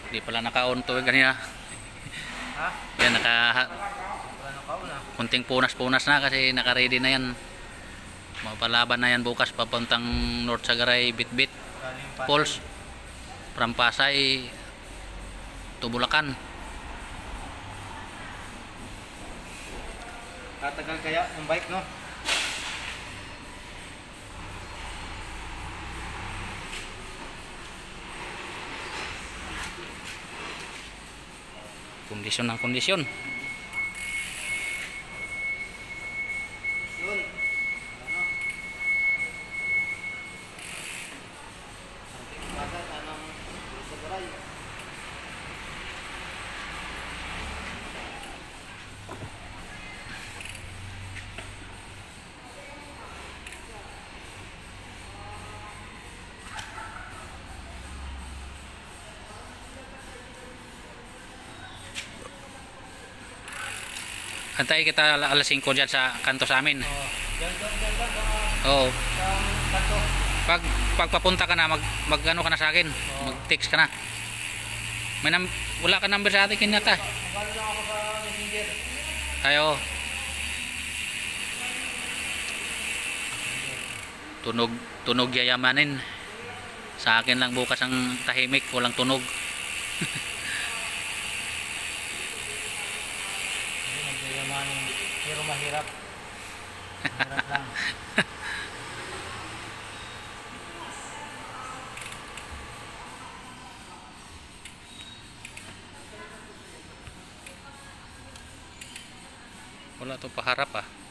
Di pala naka-on to ganyan. Ha? Yan Wala na kauna. kunting punas-punas na kasi naka-ready na yan. Mapalaban na yan bukas papuntang North Sagaray Bitbit Galing pa. Falls from Pasay to Bulacan. Tatagal kaya yung bike, no? Kondisyon ng kondisyon. Yun. Ano? Anting bagat, anong sa garay. Antay kita alas 5 dyan sa kanto sa amin. Oh, dyan, Oo. sa kanto. Pagpapunta ka na, mag ano ka na sa akin. Mag-text ka na. Wala ka number sa atin kinata. Magkano lang ako sa messenger. Ayo. Tunog yayamanin. Sa akin lang bukas ang tahimik, walang tunog. Hindi, nagyayamanin. Pero mahirap. Mahirap lang. Wala to paharap ah.